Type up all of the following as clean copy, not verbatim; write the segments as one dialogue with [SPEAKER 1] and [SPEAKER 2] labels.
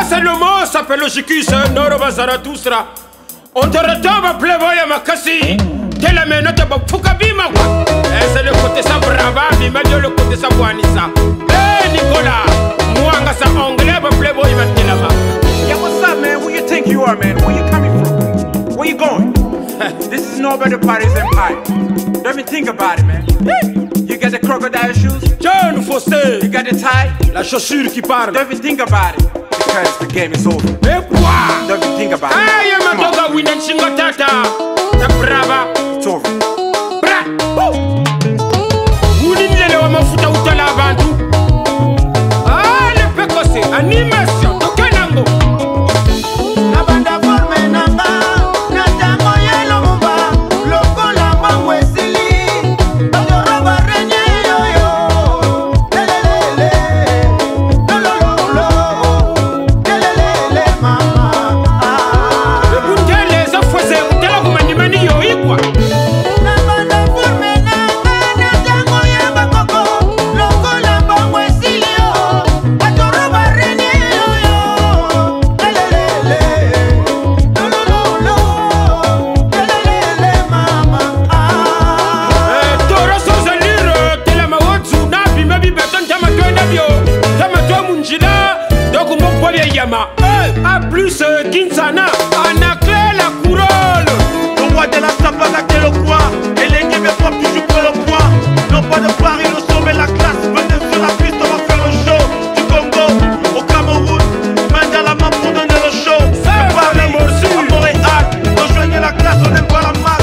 [SPEAKER 1] c'est le mot, s'appelle Logicus, Noroba Zarathustra. On te retombe playboy à Makassi. T'es la menotte à Fukabima. C'est le côté ça brava, mais même le côté ça Wanissa. Hey Nicolas, moi, ça anglais, playboy, Matilama.
[SPEAKER 2] Yeah, what's up, man? Who you think you are, man? Where you coming from? Where you going? This is Nobody Party's Empire. Don't even think about it, man. You got the crocodile shoes?
[SPEAKER 1] John Foster.
[SPEAKER 2] You got the tie?
[SPEAKER 1] La chaussure qui parle.
[SPEAKER 2] Don't even think about it. Because the game is over.
[SPEAKER 1] Mais quoi?
[SPEAKER 2] Don't even think about it.
[SPEAKER 1] Hey, ma doga winen chingotata. Ta brava.
[SPEAKER 2] It's over.
[SPEAKER 1] Bra. Uninile wa mafuta utala abantu. Ah, le pekose. Animation. Tokenango. A plus Kinsana, Anaclé la couronne.
[SPEAKER 3] Le roi de la Sapaga qui est le roi. Et l'équipe est propre toujours pour le poids. Non pas de Paris, le sommet, la classe. Venez sur la piste, on va faire le show. Du Congo au Cameroun, main dans la main pour donner le show. C'est Paris, à Montréal, rejoignez la classe, on n'aime pas la masse.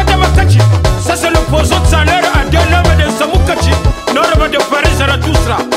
[SPEAKER 1] Ça c'est l'opposant de salaire à deux hommes de Samoukachi, Noroba de Paris Zarathustra.